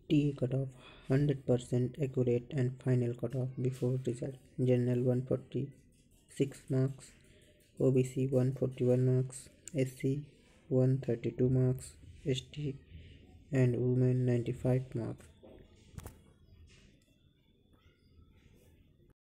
TA cutoff 100% accurate and final cutoff before result. General 146 marks, OBC 141 marks, SC 132 marks, ST and women 95 marks.